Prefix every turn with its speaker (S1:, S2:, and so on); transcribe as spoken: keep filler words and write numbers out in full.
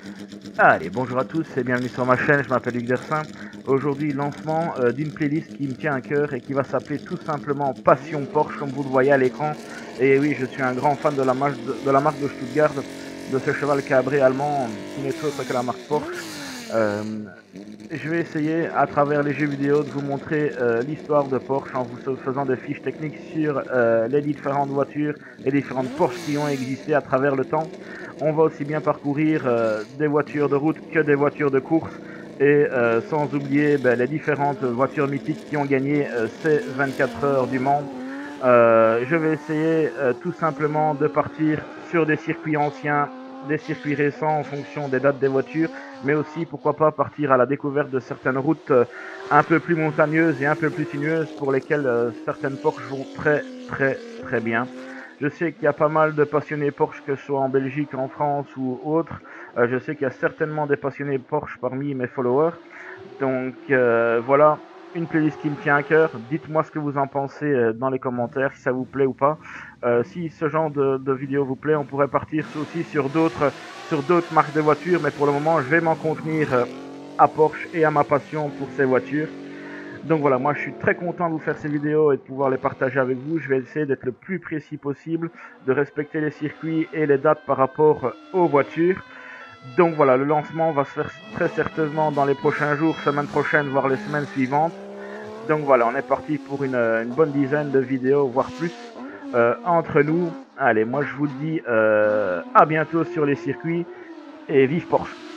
S1: Allez, bonjour à tous et bienvenue sur ma chaîne, je m'appelle Luc Dersin. Aujourd'hui, lancement euh, d'une playlist qui me tient à cœur et qui va s'appeler tout simplement Passion Porsche, comme vous le voyez à l'écran. Et oui, je suis un grand fan de la marque de, de, la marque de Stuttgart, de ce cheval cabré allemand qui n'est autre que la marque Porsche. Euh, je vais essayer, à travers les jeux vidéo, de vous montrer euh, l'histoire de Porsche en vous faisant des fiches techniques sur euh, les différentes voitures, les différentes Porsche qui ont existé à travers le temps. On va aussi bien parcourir euh, des voitures de route que des voitures de course et euh, sans oublier ben, les différentes voitures mythiques qui ont gagné euh, ces vingt-quatre heures du Mans. Euh, je vais essayer euh, tout simplement de partir sur des circuits anciens, des circuits récents en fonction des dates des voitures, mais aussi pourquoi pas partir à la découverte de certaines routes euh, un peu plus montagneuses et un peu plus sinueuses pour lesquelles euh, certaines Porsche vont très très très bien. Je sais qu'il y a pas mal de passionnés Porsche, que ce soit en Belgique, en France ou autre. Euh, je sais qu'il y a certainement des passionnés Porsche parmi mes followers. Donc euh, voilà, une playlist qui me tient à cœur. Dites-moi ce que vous en pensez euh, dans les commentaires, si ça vous plaît ou pas. Euh, si ce genre de, de vidéo vous plaît, on pourrait partir aussi sur d'autres sur d'autres marques de voitures, mais pour le moment, je vais m'en contenir euh, à Porsche et à ma passion pour ces voitures. Donc voilà, moi je suis très content de vous faire ces vidéos et de pouvoir les partager avec vous. Je vais essayer d'être le plus précis possible, de respecter les circuits et les dates par rapport aux voitures. Donc voilà, le lancement va se faire très certainement dans les prochains jours, semaines prochaines, voire les semaines suivantes. Donc voilà, on est parti pour une, une bonne dizaine de vidéos, voire plus, euh, entre nous. Allez, moi je vous dis euh, à bientôt sur les circuits et vive Porsche!